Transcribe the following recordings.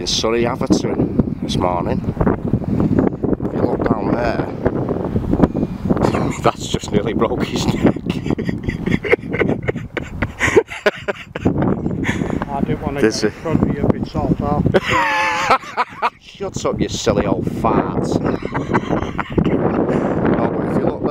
Surrey Atherton this morning. If you look down there, that's just nearly broke his neck. I didn't want to get in front of you if it's all off. Shut up, you silly old farts. Oh, but if you look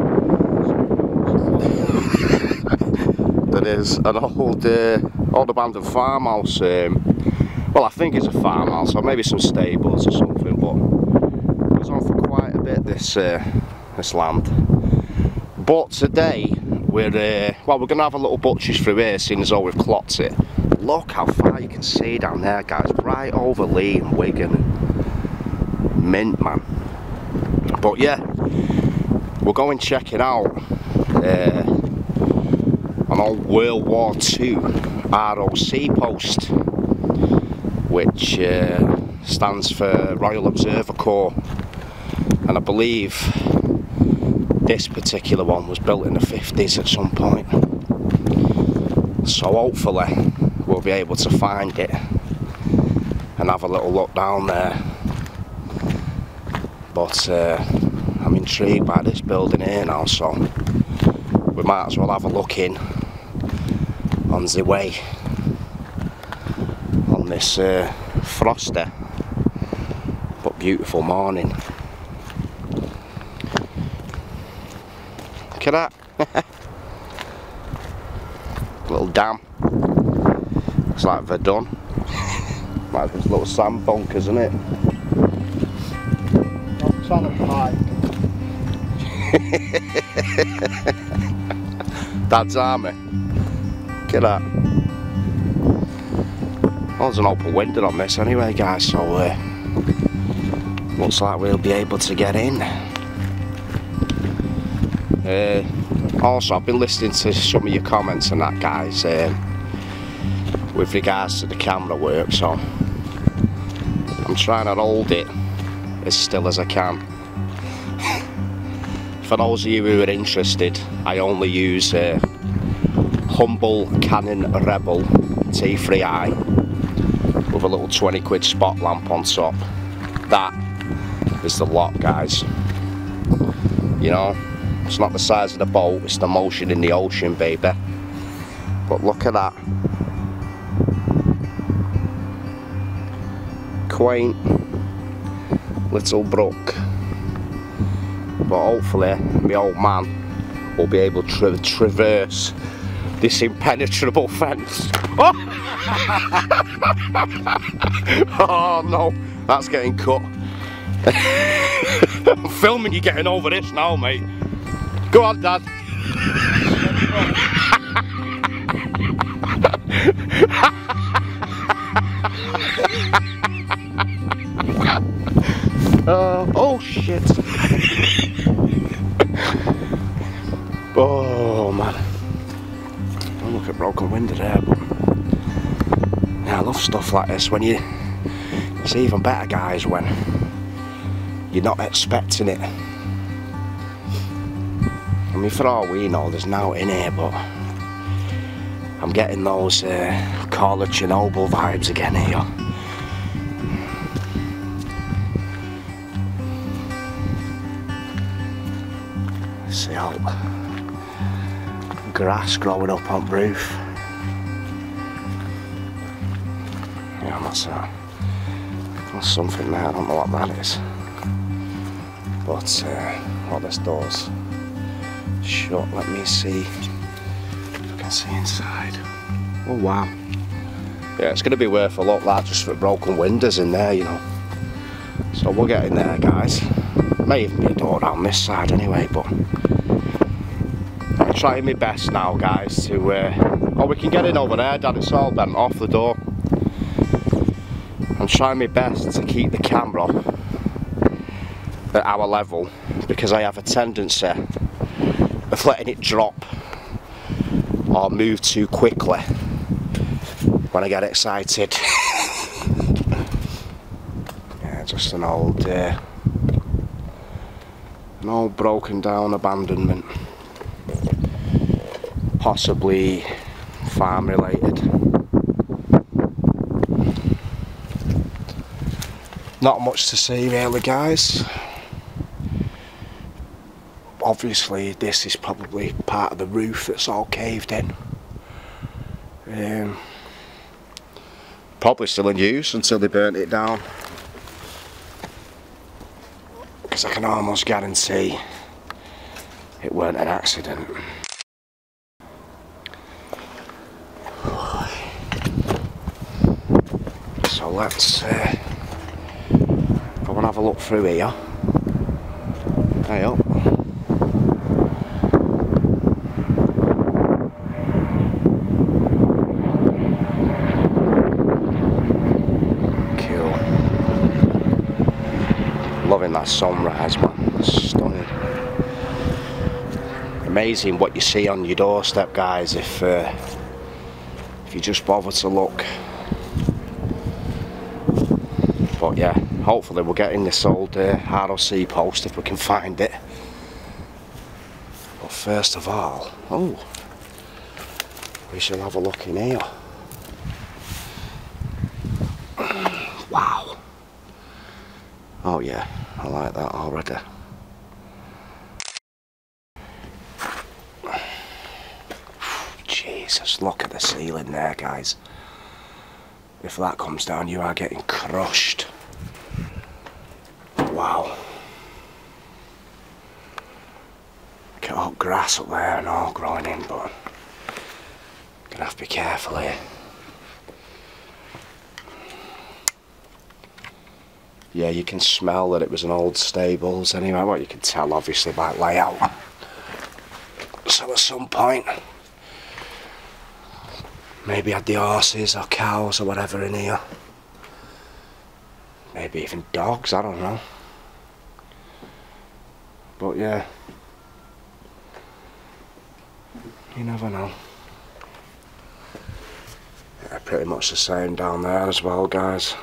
there, there is an old abandoned farmhouse. Well, I think it's a farmhouse, or maybe some stables or something, but it was on for quite a bit, this land. But today, we're going to have a little butcher's through here, seeing as though we've clocked it. Look how far you can see down there, guys, right over Lee and Wigan. Mint, man. But yeah, we're going checking out an old World War II ROC post, which stands for Royal Observer Corps, and I believe this particular one was built in the 50s at some point. So hopefully we'll be able to find it and have a little look down there. But I'm intrigued by this building here now, so we might as well have a look in on the way on this frosty but beautiful morning. Look at that. Little dam. Looks like they're done. Like this little sand bunker, isn't it? On a pie. Dad's army. Look at that. Well, there's an open window on this anyway, guys, so looks like we'll be able to get in. Also, I've been listening to some of your comments and that, guys, with regards to the camera work, so I'm trying to hold it as still as I can. For those of you who are interested, I only use humble Canon Rebel T3i with a little 20 quid spot lamp on top. That is the lot, guys. You know, it's not the size of the boat, it's the motion in the ocean, baby. But look at that. Quaint little brook. But hopefully my old man will be able to traverse this impenetrable fence. Oh! Oh no, that's getting cut. I'm filming you getting over this now, mate. Go on, Dad. Oh shit. Oh man. Oh, look at broken window there, but yeah, I love stuff like this when it's even better, guys, when you're not expecting it. I mean, for all we know, there's now in here, but I'm getting those Call of Chernobyl vibes again here. See all grass growing up on the roof. Yeah, that's something there, I don't know what that is. But what this door's shut, let me see if I can see inside. Oh wow. Yeah, it's going to be worth a look, that, just for broken windows in there, you know. So we'll get in there, guys. May even be a door down this side anyway, but I'm trying my best now, guys, to oh, we can get in over there, Dad, it's all bent off the door. I'm trying my best to keep the camera at our level, because I have a tendency of letting it drop or move too quickly when I get excited. Yeah, just an old broken down abandonment, possibly farm related. Not much to see really, guys. Obviously this is probably part of the roof that's all caved in. Probably still in use until they burnt it down. Because I can almost guarantee it weren't an accident. So let's go and have a look through here. Hey up. Cool. Loving that sunrise, man. Stunning. Amazing what you see on your doorstep, guys, if you just bother to look. But yeah, hopefully we'll get in this old ROC post if we can find it. But first of all, we shall have a look in here. Wow. Oh yeah, I like that already. Jesus, look at the ceiling there, guys. If that comes down, you are getting crushed. Wow. Get all grass up there and all growing in, but gonna have to be careful here. Yeah, you can smell that it was an old stables anyway. Well, you can tell obviously by layout. So at some point, maybe had the horses or cows or whatever in here. Maybe even dogs, I don't know. But yeah, you never know. Yeah, pretty much the same down there as well, guys.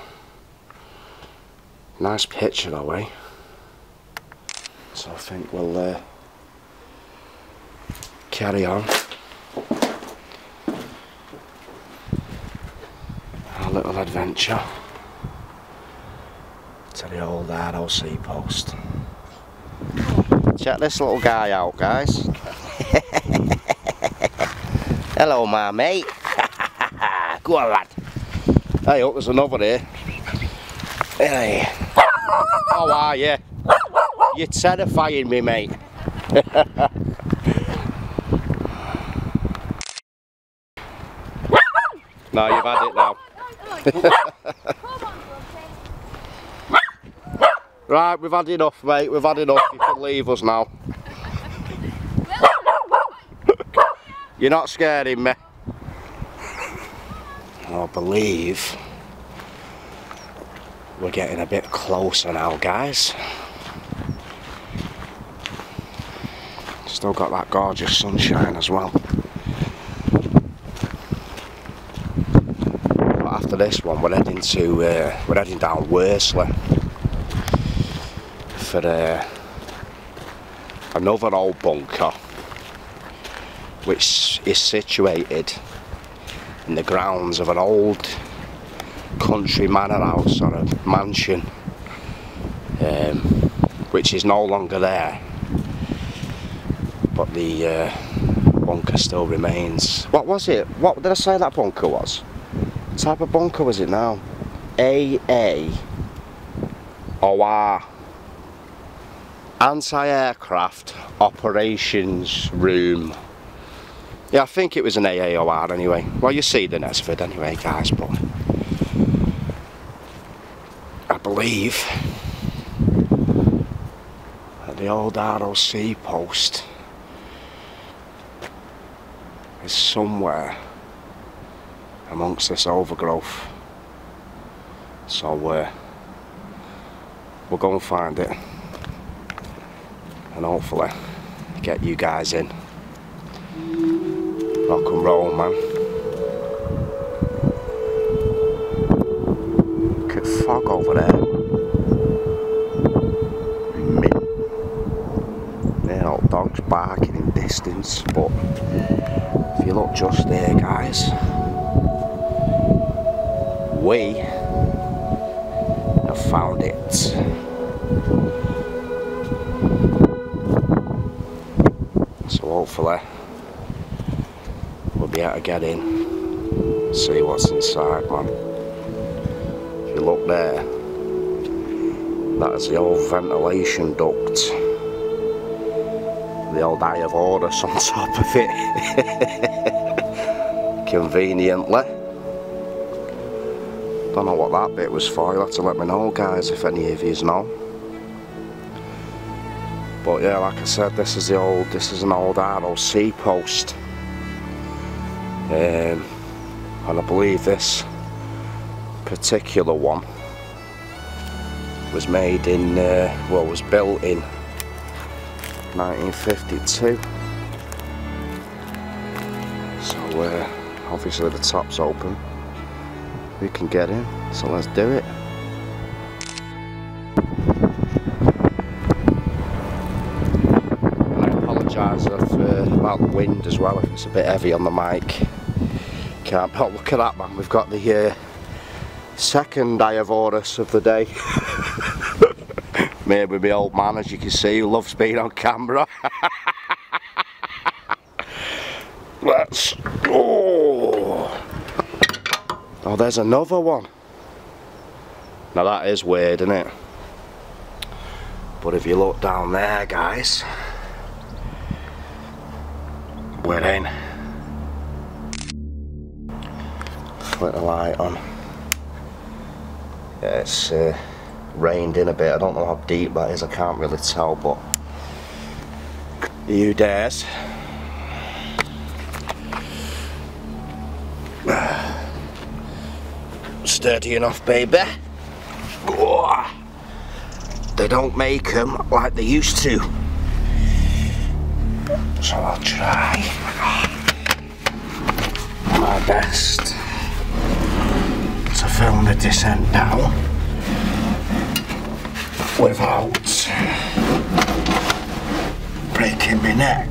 Nice picture though, eh? So I think we'll carry on our little adventure to the old ROC post. Check this little guy out, guys. Hello, my mate. Go on, lad. Hey, look, there's another here. Hey. How are you? You're terrifying me, mate. No, you've had it now. Right, we've had enough, mate. We've had enough. You can leave us now. You're not scaring me. I believe we're getting a bit closer now, guys. Still got that gorgeous sunshine as well. But after this one, we're heading down Worsley for another old bunker, which is situated in the grounds of an old country manor house or a mansion, which is no longer there, but the bunker still remains. What was it? What did I say that bunker was? What type of bunker was it now? AA or R? Anti-aircraft operations room. Yeah, I think it was an AAOR anyway. Well, you see the Nesford anyway, guys, but I believe that the old ROC post is somewhere amongst this overgrowth. So we'll go and find it and hopefully get you guys in. Rock and roll, man. Look at fog over there. Mint. There are dogs barking in distance, but if you look just there, guys, we have I've found it. So hopefully we'll be able to get in, see what's inside, man. If you look there, that is the old ventilation duct. The old Eye of Horus on top of it. Conveniently. Don't know what that bit was for, you'll have to let me know, guys, if any of yous know. But yeah, like I said, this is an old ROC post. And I believe this particular one was made in, well, was built in 1952. So obviously the top's open, we can get in, so let's do it. And I apologise about the wind as well, if it's a bit heavy on the mic. Can't help, look at that, man, we've got the second Eye of Horus of the day. Made with my old man, as you can see, who loves being on camera. Let's go. Oh, there's another one. Now that is weird, isn't it? But if you look down there, guys, we're in. Put the light on. Yeah, it's rained in a bit. I don't know how deep that is, I can't really tell, but you dares. Sturdy enough, baby. They don't make them like they used to, so I'll try my best to film the descent down without breaking my neck.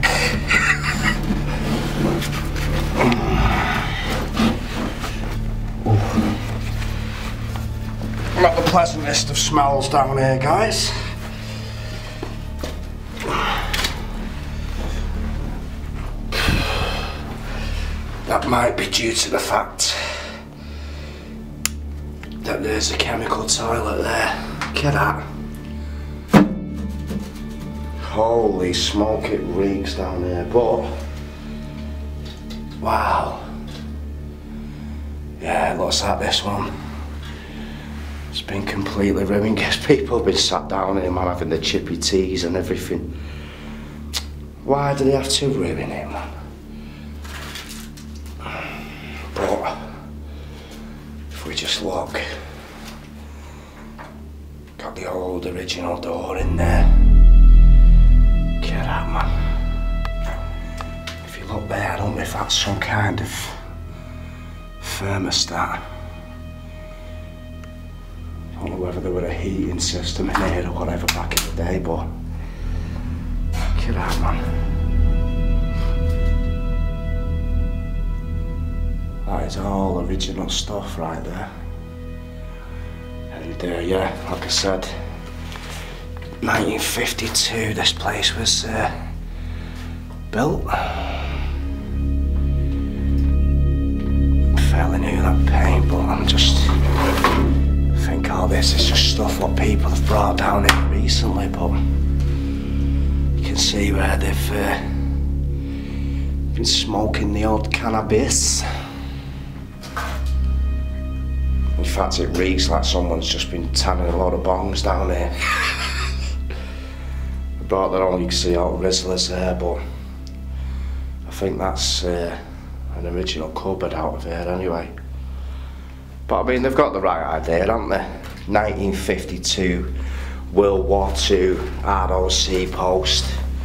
Not the pleasantest of smells down here, guys. That might be due to the fact that there's a chemical toilet there. Look at that. Holy smoke, it reeks down here, but wow. Yeah, it looks like this one. It's been completely ruined because people have been sat down here, man, having the chippy teas and everything. Why do they have to ruin it, man? But if we just look, got the old original door in there. Look at that, man. If you look there, I don't know if that's some kind of thermostat. I don't know whether there were a heating system in here or whatever back in the day, but look at that, man. That is all original stuff right there. And yeah, like I said, 1952 this place was built. Fairly new, that paint, but I'm just... I think all this is just stuff what people have brought down here recently, but you can see where they've been smoking the old cannabis. In fact, it reeks like someone's just been tanning a lot of bongs down here. I brought that on, you can see all Rizzlers there, but I think that's an original cupboard out of here anyway. But I mean, they've got the right idea, haven't they? 1952 World War II ROC post.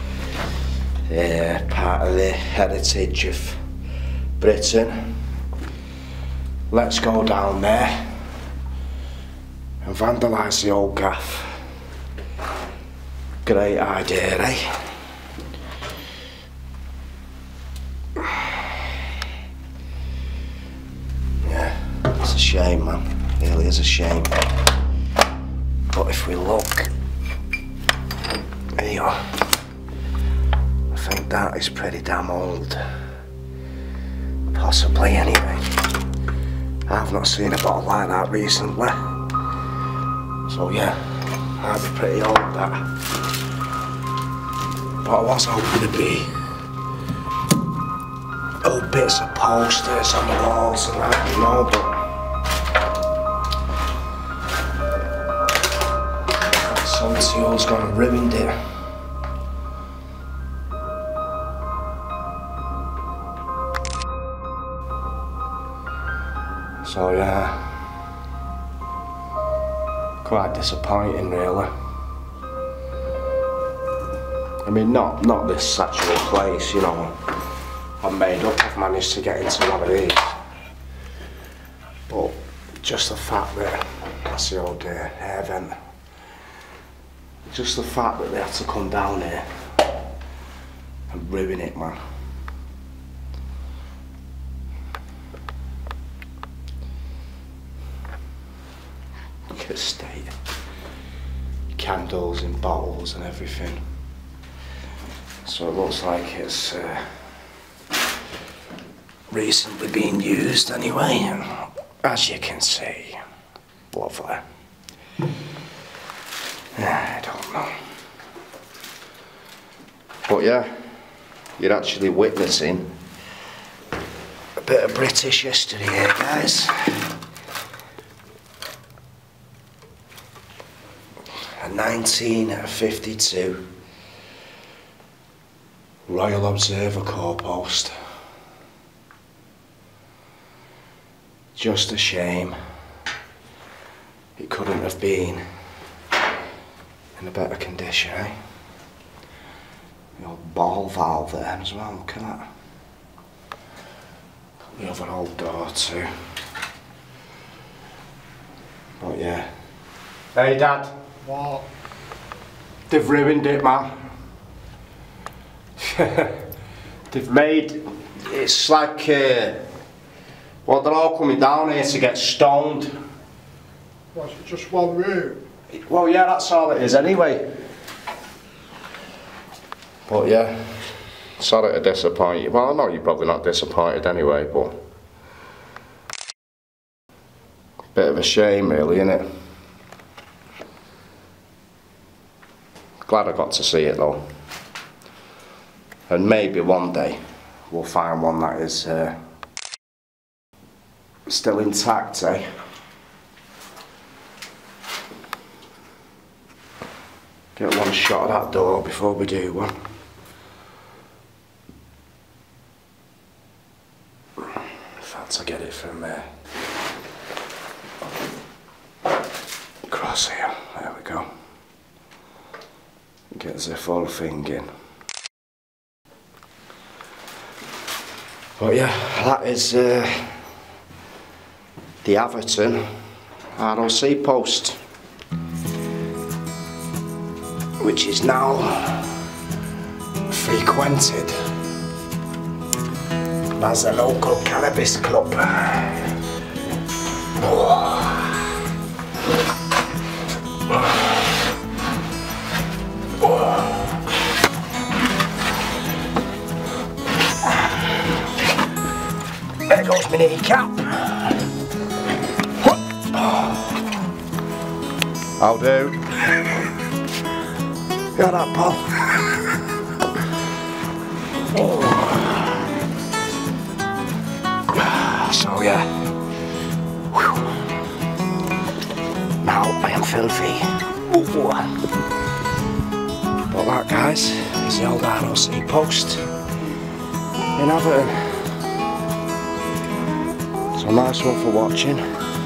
Part of the heritage of Britain. Let's go down there and vandalise the old gaff. Great idea, eh? Yeah, it's a shame, man. It really is a shame. if we look here, I think that is pretty damn old. Possibly, anyway. I've not seen a bottle like that recently. So yeah, might be pretty old that. But I was hoping to be old bits of posters on the walls and that, you know, but some seal's gone and ruined it. So yeah, quite disappointing really. I mean, not this actual place, you know. I'm made up, I've managed to get into one of these. But just the fact that, that's the old air vent. Just the fact that they had to come down here and ruin it, man. Look at the state. Candles in bottles and everything. So it looks like it's recently been used anyway, and as you can see, lovely. I don't know. But yeah, you're actually witnessing a bit of British history here, guys. A 1952 Royal Observer Corps post. Just a shame it couldn't have been in a better condition, eh? The old ball valve there as well, look at that. The other old door too. But yeah. Hey Dad. What? They've ruined it, man. They've made, it's like, well, they're all coming down here to get stoned. Was it just one room? Well, yeah, that's all it is anyway. But yeah, sorry to disappoint you. Well, I know you're probably not disappointed anyway, but bit of a shame really, innit? Glad I got to see it though. And maybe one day we'll find one that is still intact, eh? Get one shot of that door before we do one. In fact, I get it from across here. There we go. Get the full thing in. But yeah, that is the Atherton ROC post, which is now frequented as a local cannabis club. There goes my kneecap. I'll do. Got that, Paul. So yeah. Whew. Now I am filthy. But that, guys, is the old ROC post in Atherton. So nice one for watching.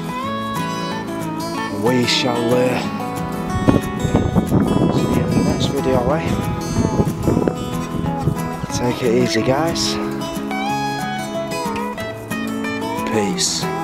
We shall see you in the next video, eh? Take it easy, guys. Peace.